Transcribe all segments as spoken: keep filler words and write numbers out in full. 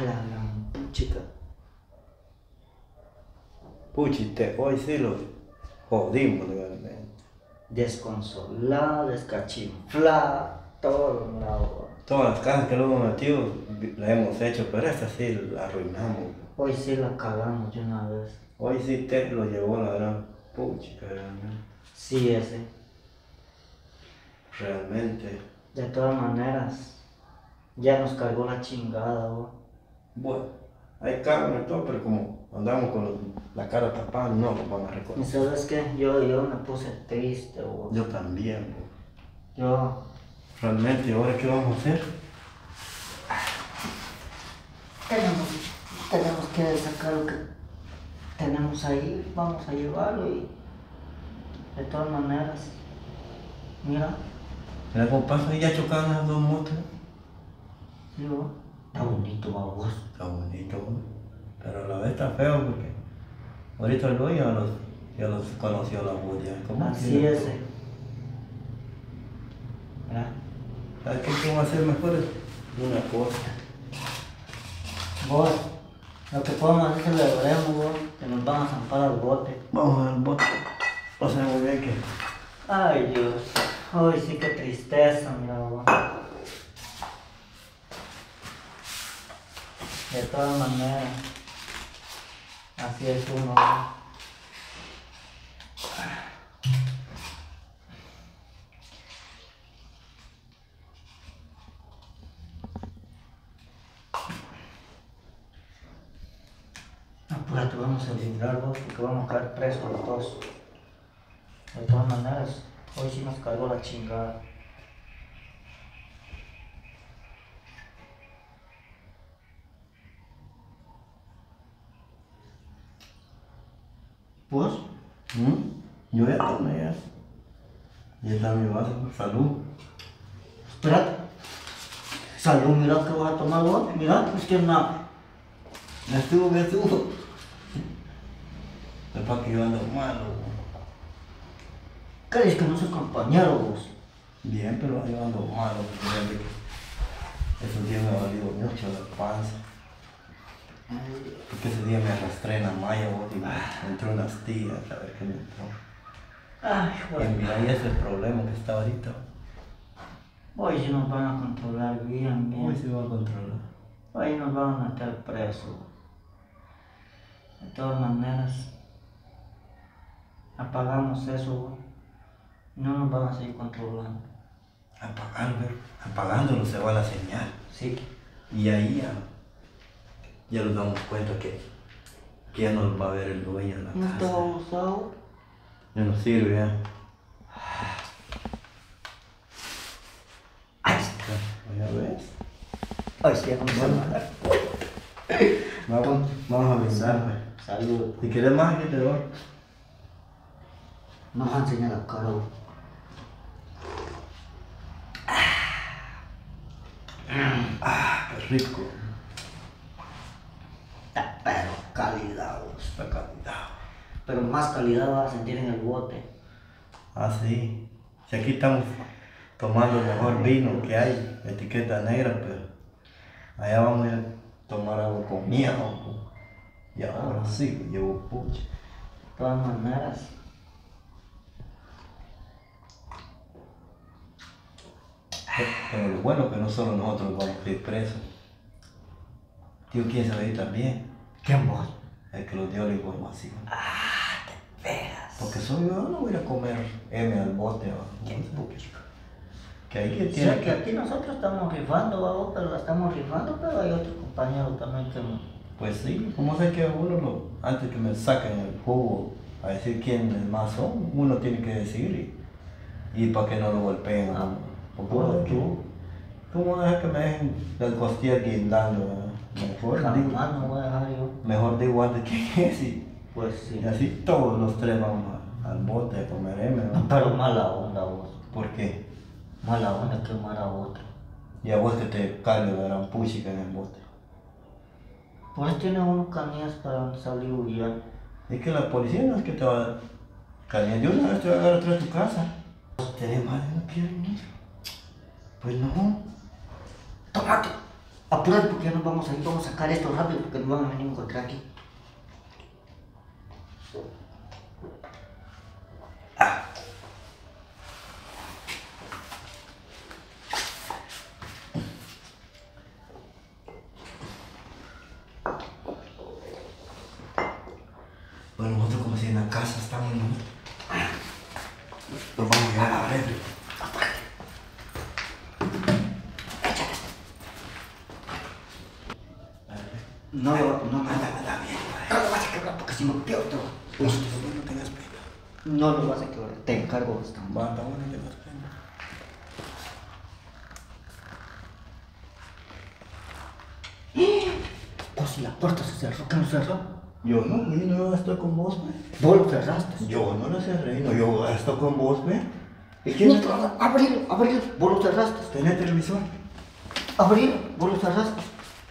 la gran puchica. Puchite, hoy sí lo jodimos legalmente. Desconsolado, descachinflado, todo un lado. Todas las casas que luego metido las hemos hecho, pero esta sí la arruinamos. Hoy sí la cagamos de una vez. Hoy sí te lo llevó la gran puchica, realmente. Sí, ese. Realmente. De todas maneras, ya nos cargó la chingada, bo. Bueno, hay cámaras y todo, pero como andamos con los- la cara tapada, no nos van a Y reconocer. sabes qué, yo, yo me puse triste, bo. Yo también, bo. Yo, Realmente, ¿y ahora qué vamos a hacer? tenemos, tenemos que sacar lo que tenemos ahí, vamos a llevarlo y de todas maneras, mira, Mira cómo pasa, ya chocaron las dos motos. sí, bo. Está bonito, babos. Está bonito, bo. Pero a la vez está feo porque ahorita el dueño ya los, ya los conoció la voz ya. ¿Cómo Así que- es. eh. Mira, ¿Sabes qué vamos a hacer mejor? Una cosa. vos, lo que podemos hacer es que le veremos, vos, que nos van a zampar al bote. Vamos al bote. O sea, muy bien que. Ay, Dios. Ay, sí, qué tristeza, mira, vos. De todas maneras, así es uno, vos. Apúrate, vamos a librar, vos, porque vamos a caer presos los dos. De todas maneras, hoy sí nos cargó la chingada. ¿Vos? ¿Mm? Yo ya tomé ya. Ya está mi vaso. Salud. Espérate. Salud, mira que vas a tomar vos. Mira, es que no. Ya estuvo, ya estuvo. Es para que yo ando malo. bo. ¿Crees que no soy compañero vos? Bien, pero yo ando malo. Porque fíjate que esos días me ha valido mucho la panza. Porque ese día me arrastré en la malla, vos, y me entró unas tías, a ver qué me entró. Ay, Y güey. mira, ahí es el problema que está ahorita. Hoy sí nos van a controlar bien, bien. Hoy se va a controlar. Hoy nos van a meter presos. De todas maneras, apagamos eso, güey. No nos van a seguir controlando. Apagar, ver. Apagándolo se va la señal. Sí. Y ahí ya, ya nos damos cuenta que, que ya nos va a ver el dueño de la No casa. está usado. Ya no sirve ya. Ahí está. Ya ves. Ay, sí, vamos a mandar. Vamos, vamos a brindar, pues. Salud. Si quieres más, que te doy. Nos va a enseñar la cara, güey. Ah, qué rico. Está pero calidad, güey. Está calidad. Pero más calidad vas a sentir en el bote. Ah, sí. Si aquí estamos tomando el mejor vino que hay, etiqueta negra, pero allá vamos a tomar algo con miel. Y ahora sí, llevo pucha. De todas maneras, Pero lo bueno es que no solo nosotros vamos a ir presos. Tío, ¿quién se va a ir también? ¿quién vos? El que nos dio la información. Ah, te pegas. Porque soy yo, no voy a ir a comer M al bote. ¿O? Qué pucha. Que ahí que Sí, tiene que que... aquí nosotros estamos rifando, vamos, pero la estamos rifando, pero hay otro compañero también que... Pues sí, como sé que uno, lo, antes que me saquen el jugo a decir quiénes más son, uno tiene que decir y, y para que no lo golpeen. Ah, ¿no? Porque bueno, vos, tú. ¿cómo dejas que me dejen las costillas guindando? eh? Mejor digo, Jamás no voy a dejar yo. mejor digo antes quién es y, Pues sí. y así todos los tres vamos a- al bote a comer M, No, ¿no? pero mala onda vos. ¿Por qué? Mala onda quemar a otro. Y a vos que te cargue la gran puchica en el bote. Por eso tiene unos canillas para salir huyendo. Es que la policía no es que te va a caliente. Yo una vez te voy a agarrar atrás de tu casa. ¿Tenés madre? ¿No quieren ir? Pues no. ¡Tómate! Apúrate porque ya nos vamos a ir, vamos a sacar esto rápido porque nos van a venir a encontrar aquí. Ah. Bueno, nosotros como si en la casa estamos, ¿no? Nos vamos a llegar a la red. No, no, no, no, anda, anda bien. no lo vas a quebrar porque si no peor te va. Uy, no tengas pena. No lo vas a quebrar, te encargo esto. Va, está bueno, no tengas pena. Pues si la puerta se cerró, ¿qué no cerró? Yo no, güey, no estoy con vos, güey. Vos lo cerraste. Yo no lo cerré, no, yo estoy con vos, güey. ¿Y No, quién? no, abrilo, abrilo, vos lo cerraste. ¿Tenés televisor? Abrilo, vos lo cerraste.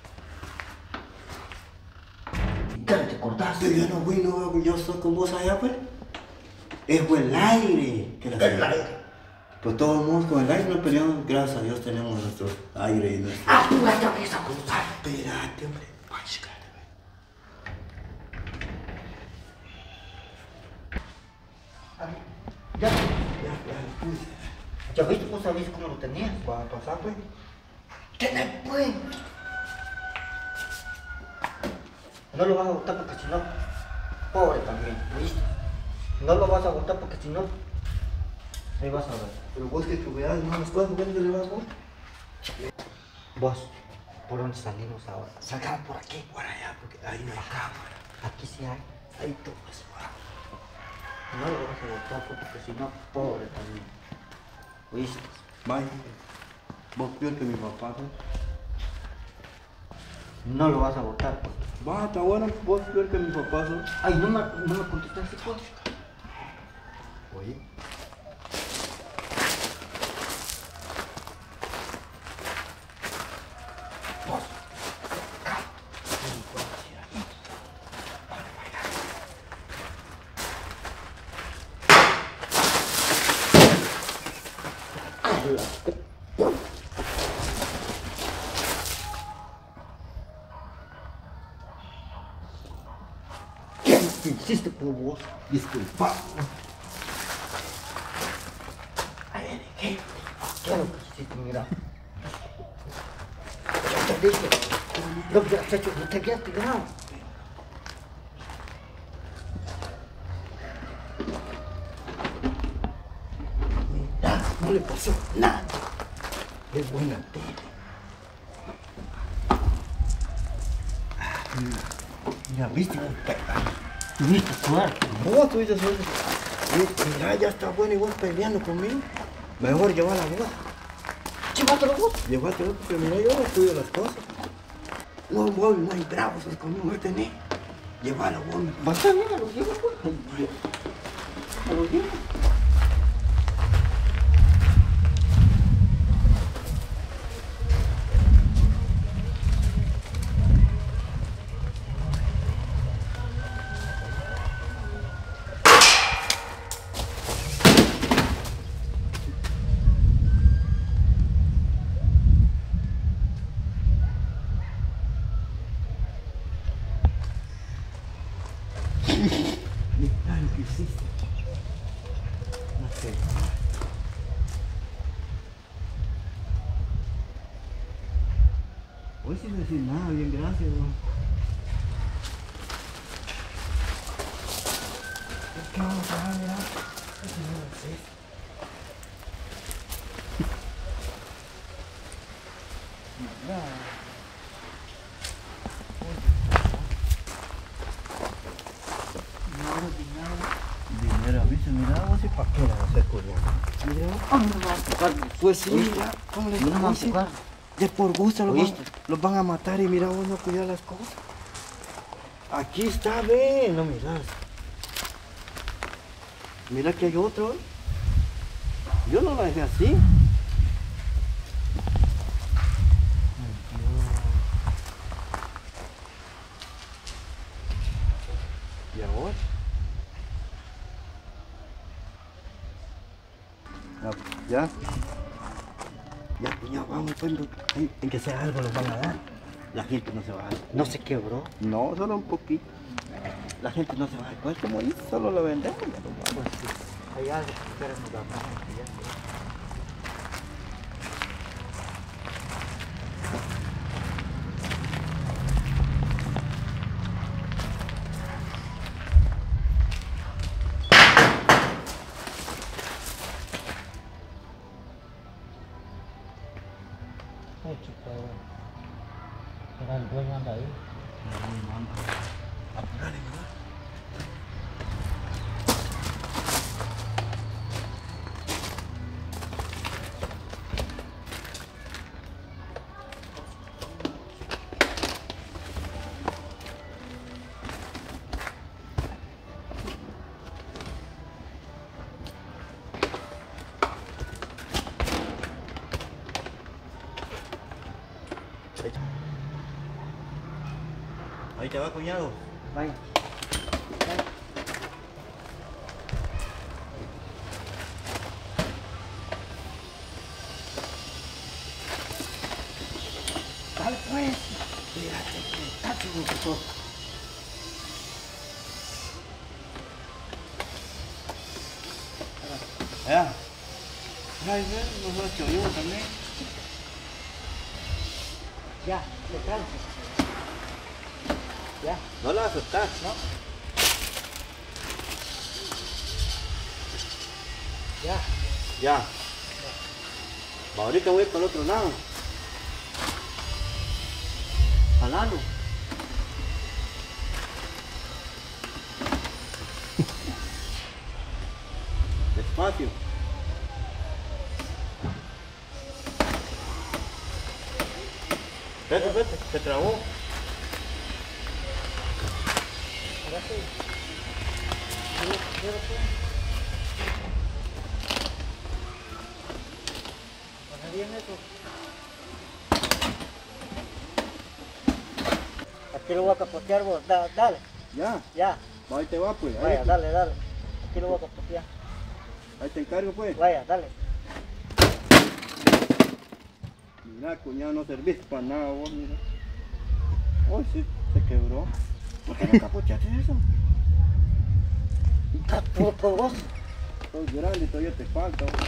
¿Qué te cortaste? Yo no, güey, no, yo estoy con vos allá, pues. Es güey, el aire. Que la El aire. Pues todos modos con el aire no peleamos, gracias a Dios tenemos nuestro aire y nuestro... Ah, tú ya te abres a cruzar. Espérate, hombre. Ay, chica. Ya, Ya, ya, puse. ya viste, vos sabés cómo lo tenías. ¿Va a pasar, pues? ¿Qué pues? No lo vas a botar porque si no, pobre también, ¿viste? No lo vas a botar porque si no, ahí vas a ver. Pero vos que tú veas, no, las cosas, ¿dónde le vas vos? Vos, ¿por dónde salimos ahora? Salgamos por aquí. Por allá, porque ahí no hay cámara. Aquí sí hay, ahí tú vas. No lo vas a botar porque si no, pobre también. ¿Viste? Vaya. Vos peor que mi papá, ¿no? No lo vas a botar pues. Va, está bueno, vos peor que mi papá, ¿no? Ay, no me, no me contestaste pues. Oye. Vos. ¿Qué hiciste por vos? Disculpa. Ay, ¿qué? ¿Qué es lo que hiciste? Mira. Ya te dije. Lo que has hecho, no te quedaste grave. Nada, no le pasó nada. Es buena tele. Ya viste, Tuviste suerte. vos tuviste suerte. Mira, ya está bueno y vos peleando conmigo. Mejor llevar la voz. Llévatelo vos. Llévate vos, porque mira, yo no cuido las cosas. No, vos no hay bravos conmigo, no tenés. Llévalo vos. Vas a ver, me lo llevo pues. Me lo llevo. Mira lo que hiciste. No sé. Hoy sin decir nada, bien, gracias, weón. ¿Qué vamos a hacer, mira? Eso no lo sé. Mira. Dinero, ¿viste? Mira, vos y pa' qué la vas a hacer, Mira. Ah, no me vas a tocar. Pues sí, ¿Oíste? ya, ¿cómo les No me vas a dice? tocar. De por gusto los van, ¿Oíste? los van a matar y mira vos no cuidar las cosas. Aquí está, ve, no miras. Mira que hay otro. Yo no la dejé así. Ay, Dios. ¿Y ahora? Ya, ya. Ya, cuñado, vamos, pues, en, en que sea algo nos van a dar. La gente no se va a dar. ¿No se quebró? No, solo un poquito. La gente no se va a dar. Pues como dice, solo lo vendemos. Ya lo vamos. Pues sí. Hay algo que queremos dar más. Ya sé. Ay, chico, era el dueño anda ahí. Apurale, ¿verdad? Ahí te va, cuñado. Vaya. Dale pues. Fíjate que está chido. Ya. Ay, ven, nos hecho yo también. Ya, te calmo. Ya. No la aceptas, ¿No? Ya. Ya. Va, ahorita voy para el otro lado. Jalalo. Despacio. Vete, vete, se trabó. Ahora sí. Mira, mira, pues. Pasa bien eso. Aquí lo voy a capotear vos. Da, dale. Ya. Ya. Va, ahí te va, pues. Ahí, Vaya, dale, dale. Aquí lo voy a capotear. ahí te encargo, pues. Vaya, dale. Mira, cuñado, no servís para nada vos, mira. Uy, sí, se quebró. ¿Por qué no capoteaste eso? Está puto vos. Sos grande y todavía te falta. vos.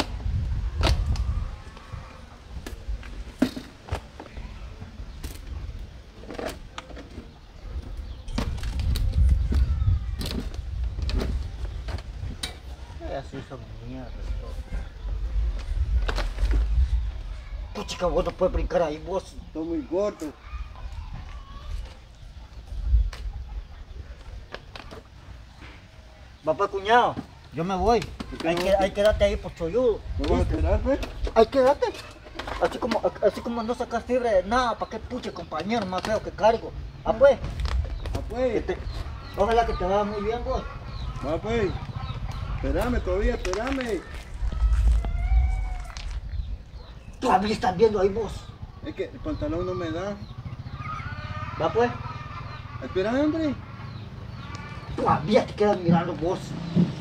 Ay, así son mierdas. Pues chica, vos no puedes brincar ahí, vos. Estoy muy gordo. Papá, cuñado, yo me voy. qué Hay no que, vas a- hay que darte ahí por cholludo. ¿Me vas a esperar, pues? Hay que darte. Así como, así como no sacas fibra de nada, ¿para qué puche, compañero? Más feo que cargo. Ah, pues. Ah, pues. que te- ojalá que te vaya muy bien, vos. Va, pues. Espérame todavía, espérame. Todavía estás viendo ahí, vos. Es que el pantalón no me da. Va, pues. Espera, hombre. Todavía te quedas mirando, vos.